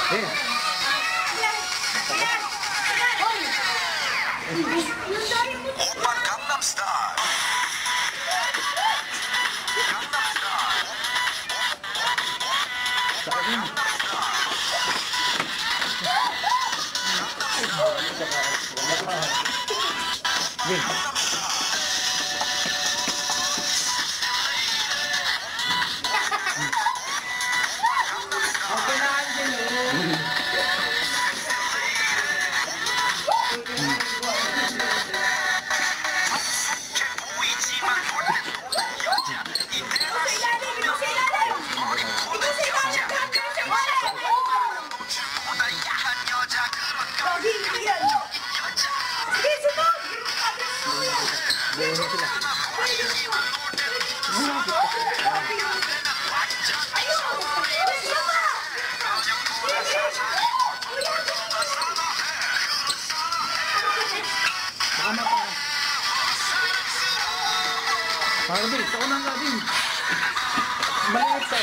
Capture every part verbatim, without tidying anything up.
Eh. Open Gangnam Style. Gangnam Style. Gangnam Harvey, sa unang gabi. Maliit sa.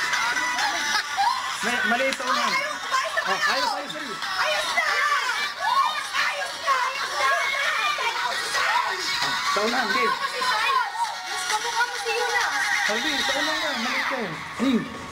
May, maliit sa unang. Oh, ayos, ayos, ayos. Ayos na! Ayos na! Sa unang, Dave. Mas kamukha mo si Yuna. Harvey, sa unang nga, maliit ka. Ning.